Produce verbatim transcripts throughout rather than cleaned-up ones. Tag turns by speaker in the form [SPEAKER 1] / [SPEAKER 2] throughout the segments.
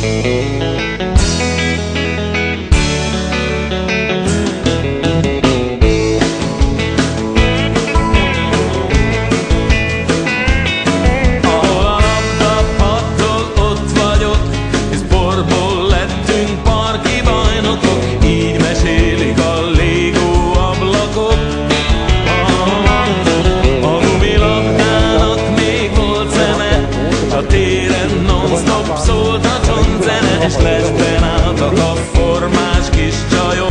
[SPEAKER 1] És meccben álltak a formás kis csajok.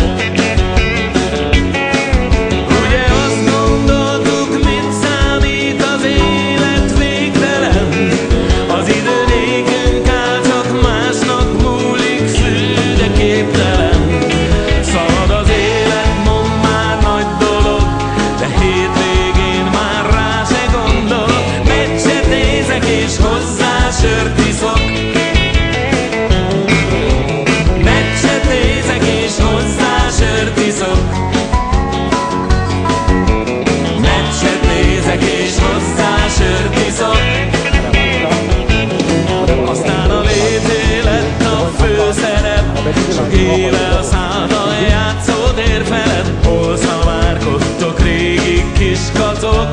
[SPEAKER 1] Ugye azt gondoltuk, mit számít az élet végtelen. Az idő nékünk áll, csak másnak múlik, szű, de képtelen. Szalad az élet, mond már nagy dolog, de hétvégén már rá se gondolok. Meccset nézek és hozzá sört iszok. Meccset nézek és hozzá sört iszok. Aztán a vété lett a főszerep, sok éve szállt a játszótér felett. Hol szamárkodtok régi kiskatok,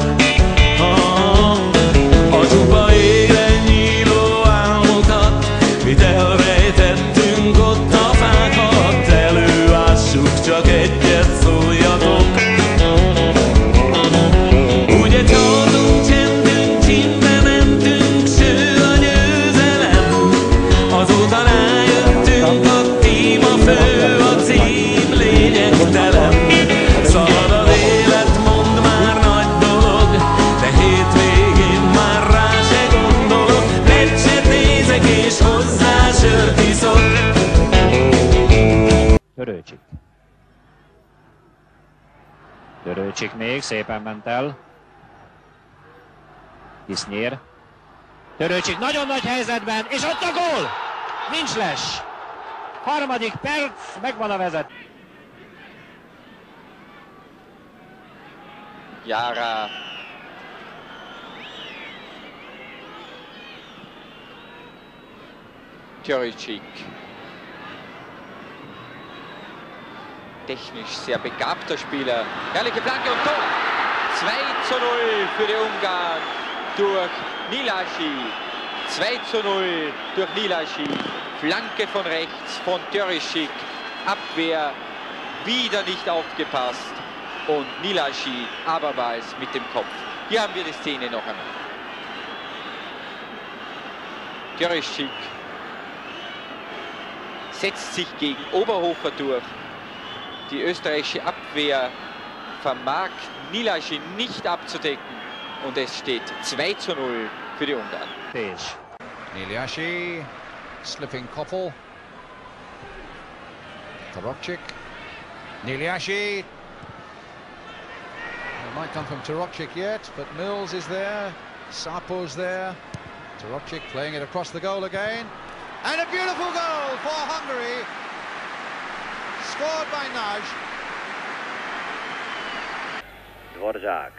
[SPEAKER 1] a csupa égre nyíló álmokat, mit elrejtettünk ott a fák alatt. Előássuk, csak egyet szóljatok. Ugye csaltunk, csendünk, csinbe mentünk, ső a győzelem. Azóta rájöttünk, a tím a fő, a cím lényegtelen. Szalad az élet, mond már nagy dolog, de hétvégén már rá se gondolok. Meccset nézek és hozzá sört iszok.
[SPEAKER 2] Törőcsik. Törőcsik még, szépen ment el. Tisznyér. Törőcsik nagyon nagy helyzetben, és ott a gól! Nincs les! Harmadik perc, megvan a vezet.
[SPEAKER 3] Jára. Törőcsik. Technisch sehr begabter Spieler. Herrliche Flanke und Tor. zwei zu null für die Ungarn durch Nilaschi. zwei zu null durch Nilaschi. Flanke von rechts von Törőcsik. Abwehr wieder nicht aufgepasst. Und Nilaschi abermals mit dem Kopf. Hier haben wir die Szene noch einmal. Törőcsik setzt sich gegen Oberhofer durch. Die österreichische Abwehr vermag Nilaschi nicht abzudecken und es steht zwei zu null für die Ungarn.
[SPEAKER 4] Nilaschi, slipping Koppel. Torokcik. Nilaschi. It might come from Torokcik yet, but Mills is there. Sapo's there. Torokcik playing it across the goal again. And a beautiful goal for Hungary. Scored by Nagy.
[SPEAKER 5] Dvorzsák.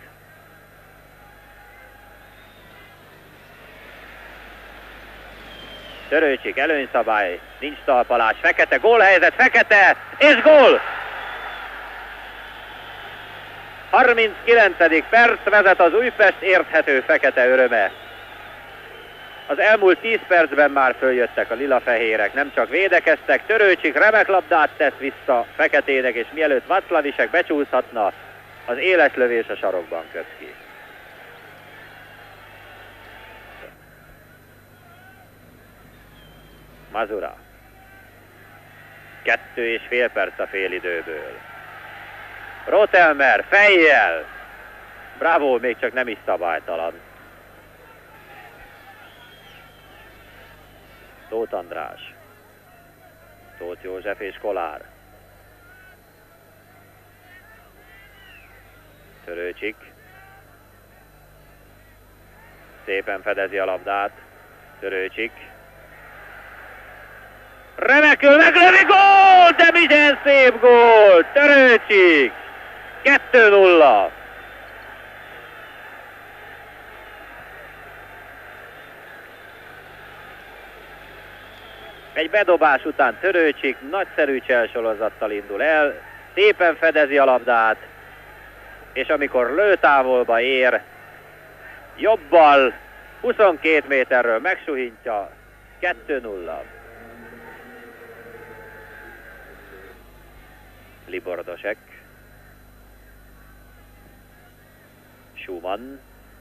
[SPEAKER 5] Törőcsik, előnyszabály, nincs talpalás, Fekete, gólhelyzet, Fekete, és gól! harminckilencedik perc, vezet az Újpest, érthető Fekete öröme. Az elmúlt tíz percben már följöttek a lila-fehérek, nem csak védekeztek, Törőcsik remek labdát tesz vissza Feketének, és mielőtt Václavisek becsúszhatna, az éles lövés a sarokban köt ki. Mazura. Kettő és fél perc a félidőből. Rotelmer fejjel! Bravo, még csak nem is szabálytalan. Tóth András. Tóth József és Kolár. Törőcsik. Szépen fedezi a labdát. Törőcsik. Remekül meglövi, gól! De milyen szép gól! Törőcsik! kettő nulla. Egy bedobás után Törőcsik nagyszerű cselsorozattal indul el, szépen fedezi a labdát, és amikor lőtávolba ér, jobbal huszonkét méterről megsuhintja, kettő nulla. Libordosek. Schumann.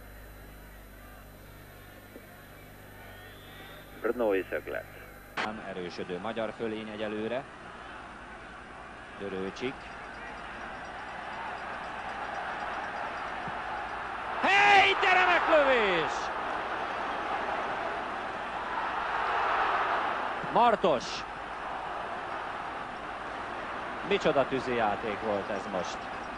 [SPEAKER 5] Brnói szöglet.
[SPEAKER 2] Erősödő magyar fölény egyelőre. Törőcsik. Hey, de remek lövés! Martos. Micsoda tűzijáték volt ez most.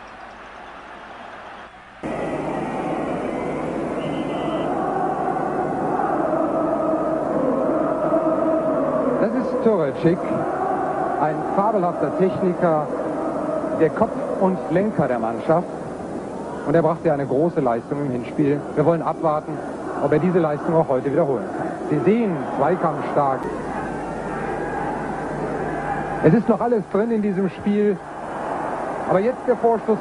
[SPEAKER 6] Das ist Törőcsik, ein fabelhafter Techniker, der Kopf und Lenker der Mannschaft. Und er brachte eine große Leistung im Hinspiel. Wir wollen abwarten, ob er diese Leistung auch heute wiederholen kann. Sie sehen, Zweikampf stark. Es ist noch alles drin in diesem Spiel, aber jetzt der Vorstoß.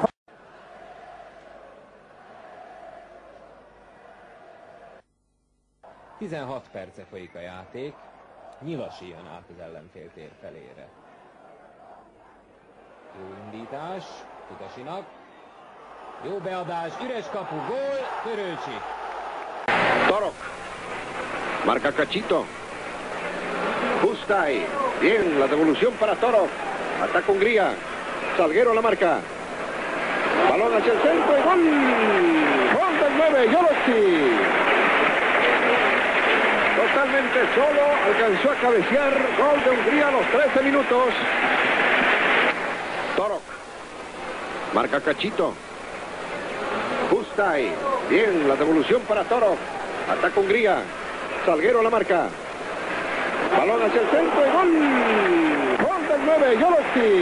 [SPEAKER 7] tizenhat perce folyik a játék, Nyilasi jön át az ellenfél tér felére. Jó indítás, Kutasinak. Jó beadás, üres kapu, gól, Törőcsik.
[SPEAKER 8] Torok. Marca Cachito. Justai. Bien, la devolución para Torok. Ataca Hungría. Salguero la marca. Balón hacia el centro y gol. Gol del nueve, Joloski. Totalmente solo, alcanzó a cabecear. Gol de Hungría a los trece minutos. Torok. Marca Cachito. Justai. Bien, la devolución para Torok. Ataca Hungría. Salguero la marca. Balón hacia el centro y gol. Gol del nueve, Joloski.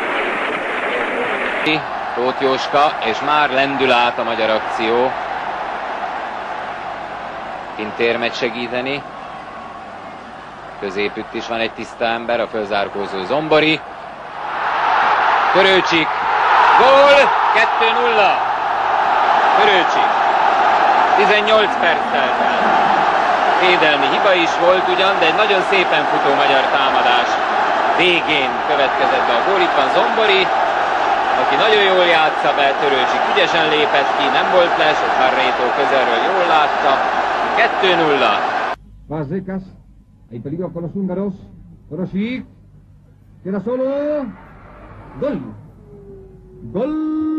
[SPEAKER 3] Tóth Jóska, és már lendül át a magyar akció. Kint térmet segíteni. Középütt is van egy tiszta ember, a fölzárkózó Zombori. Törőcsik. Gól! kettő nulla. Törőcsik. tizennyolc perccel telt. Védelmi hiba is volt ugyan, de egy nagyon szépen futó magyar támadás végén következett be a gól. Itt van Zombori, aki nagyon jól játsza be, Törőcsik ügyesen lépett ki, nem volt les, ez Barreto közelről jól látta. kettő nulla.
[SPEAKER 6] Vazecas, hay peligro con los húngaros. Törőcsik, queda solo. Gol. Gol.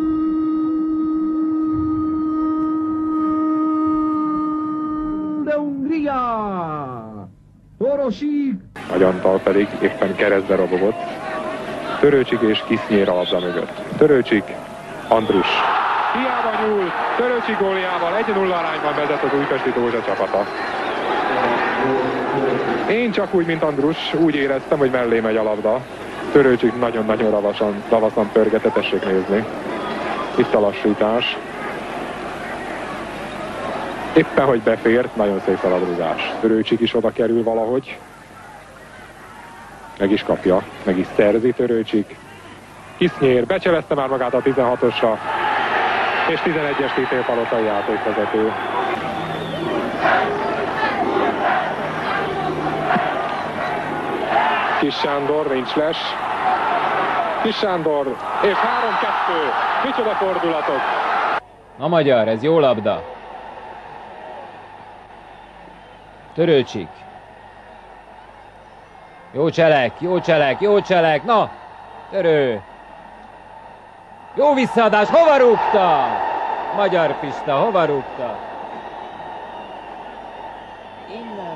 [SPEAKER 6] De Hungría. Törőcsik.
[SPEAKER 9] Nagy Antal pedig éppen keresztbe robogott. Törőcsik és Kisznyér a labda mögött. Törőcsik, Andrus. Hiába nyúl, Törőcsik góljával egy nulla arányban vezet az Újpesti Dózsa csapata. Én csak úgy, mint Andrus, úgy éreztem, hogy mellé megy a labda. Törőcsik nagyon-nagyon ravasan, ravaszan pörgete, tessék nézni. Itt a lassítás. Éppen, hogy befért, nagyon szép feladrugás. Törőcsik is oda kerül valahogy. Meg is kapja, meg is szerzi Törőcsik. Kisznyér, becselezte már magát a tizenhatosra, és tizenegyes títélpalotai játékvezető. Kis Sándor, nincs les. Kis Sándor, és három kettő. Micsoda fordulatok.
[SPEAKER 3] A magyar, ez jó labda. Törőcsik. Jó cselek, jó cselek, jó cselek, na! Törő! Jó visszaadás, hova rúgta? Magyar Pista, hova rúgta? Innen.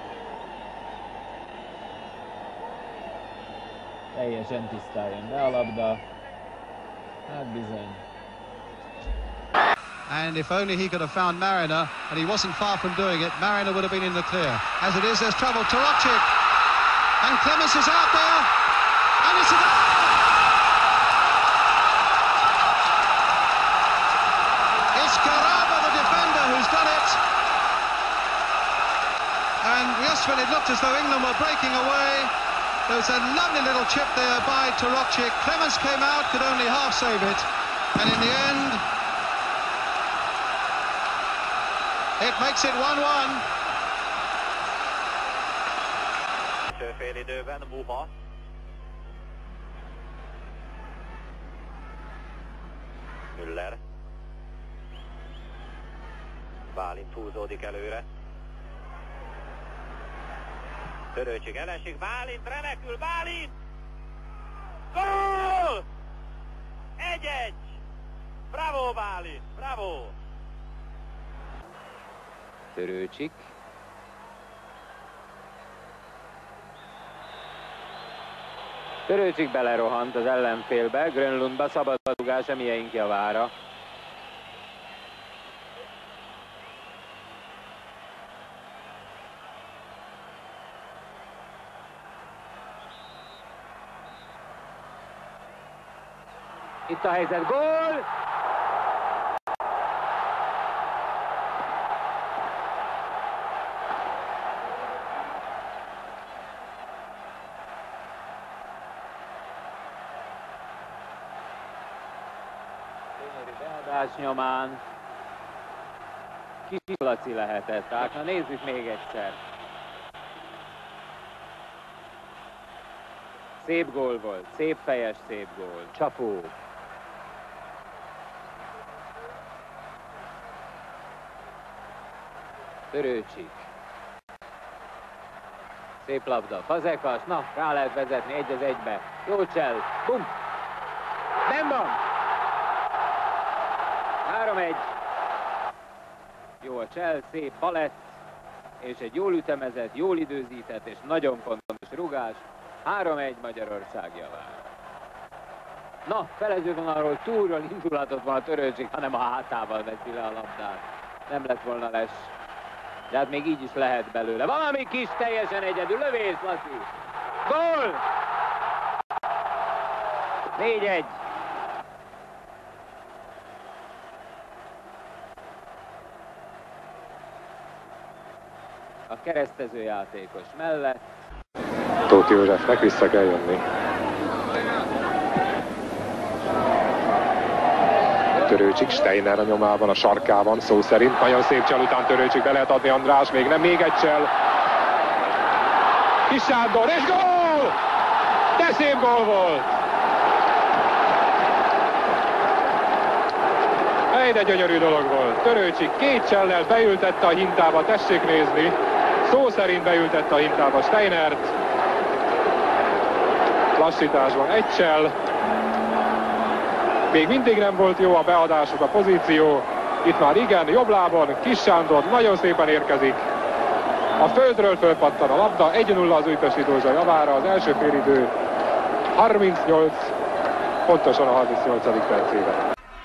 [SPEAKER 3] Teljesen tisztán jön be a labda. Hát bizony.
[SPEAKER 4] And if only he could have found Mariner, and he wasn't far from doing it, Mariner would have been in the clear. As it is, there's trouble. Torocik, and Clemens is out there, and it's a goal! It's Garaba, the defender, who's done it. And just when it looked as though England were breaking away, There was a lovely little chip there by Torokcic. Clemens came out, could only half save it. And in the end, it makes it one one.
[SPEAKER 5] Félidőben Muha. Müller. Bálint húzódik előre. Törőcsik elesik, Bálint remekül, Bálint! Gól! Egy-egy! Bravo Bálint, bravo!
[SPEAKER 3] Törőcsik. Törőcsik belerohant az ellenfélbe, Grönlundba, szabadrugás Emieink javára. Itt a helyzet, gól! Beadás nyomán kis Laci lehetett, tehát na nézzük még egyszer. Szép gól volt, szép fejes, szép gól, csapó. Törőcsik. Szép labda, Fazekas, na rá lehet vezetni egy az egybe. Jó csel, bum! Nem van! három egy. Jó a csel, szép balett, és egy jól ütemezett, jól időzített és nagyon pontos rugás. három egy Magyarország javára. Na, felezővonalról túlról indulatot van a Törőcsik, hanem a hátával veszi le a labdát. Nem lett volna les. De hát még így is lehet belőle. Valami kis teljesen egyedül. Lövés, Laci. Gól! négy egy. A keresztező játékos mellett.
[SPEAKER 9] Tóth Józsefnek vissza kell jönni. Törőcsik, Steiner a nyomában, a sarkában, szó szerint. Nagyon szép csel után Törőcsik, be lehet adni András, még nem, még egy csel. Kis Sándor, és gól! De szép gól volt! Egy de gyönyörű dolog volt. Törőcsik két csellel beültette a hintába, tessék nézni. Szó szerint beültette a hintába Steinert. Lassításban egy csell. Még mindig nem volt jó a beadásuk, a pozíció. Itt már igen, jobb lábon, Kis Sándor nagyon szépen érkezik. A földről fölpattan a labda, egy nulla az Újpesti Dózsa javára, az első félidő harmincnyolc, pontosan a harmincnyolcadik percében.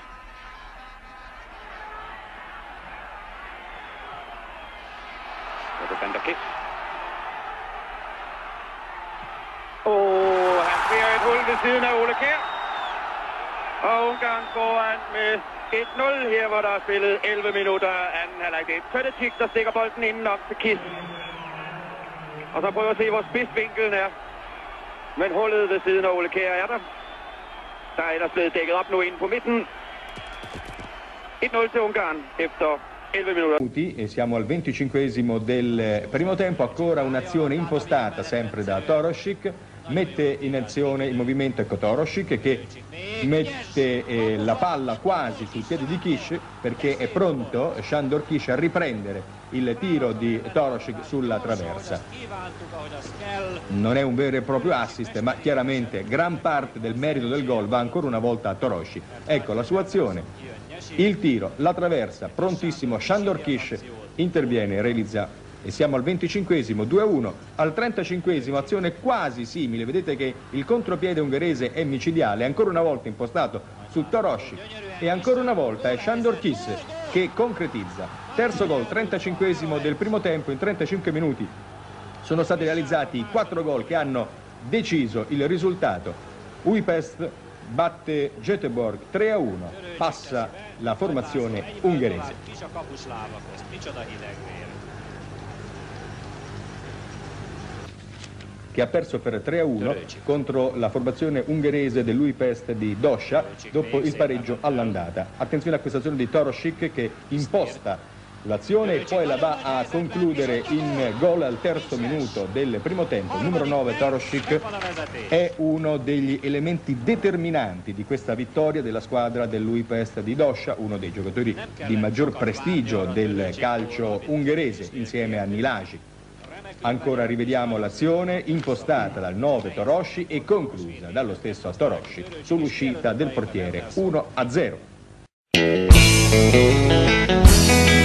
[SPEAKER 5] Og han ser et hul ved siden af Ole Kjær. Og Ungarn foran med et nul her, hvor der er spillet elleve minutter anden halvleg. Det er Törőcsik, der stikker bolden inden op til Kiss. Og så prøver at se, hvor spidsvinkelen er. Men hullet ved siden af Ole Kjær er der. Der er ellers blevet dækket op nu inde på midten. et nul til Ungarn efter elleve minuti.
[SPEAKER 10] E siamo al venticinquesimo del primo tempo, ancora un'azione impostata sempre da Toroscic, mette in azione il movimento, ecco Toroscic che mette eh, la palla quasi sul piede di Kish perché è pronto Sándor Kiss a riprendere il tiro di Toroscic sulla traversa. Non è un vero e proprio assist, ma chiaramente gran parte del merito del gol va ancora una volta a Toroscic. Ecco la sua azione. Il tiro, la traversa, prontissimo, Sándor Kiss interviene, realizza e siamo al venticinquesimo, due a uno, al trentacinquesimo azione quasi simile, vedete che il contropiede ungherese è micidiale, ancora una volta impostato su Toroscic e ancora una volta è Sándor Kiss che concretizza. Terzo gol, trentacinquesimo del primo tempo, in trentacinque minuti sono stati realizzati quattro gol che hanno deciso il risultato. Újpest batte Göteborg tre a uno, passa la formazione ungherese. che ha perso per tre a uno contro la formazione ungherese dell'Újpest di Dosha dopo il pareggio all'andata. Attenzione a questa azione di Torosik che imposta l'azione e poi la va a concludere in gol al terzo minuto del primo tempo. Numero nove Torosik è uno degli elementi determinanti di questa vittoria della squadra dell'Újpest di Dosha, uno dei giocatori di maggior prestigio del calcio ungherese insieme a Nilasi. Ancora rivediamo l'azione impostata dal nove Torossi e conclusa dallo stesso Torossi sull'uscita del portiere uno a zero.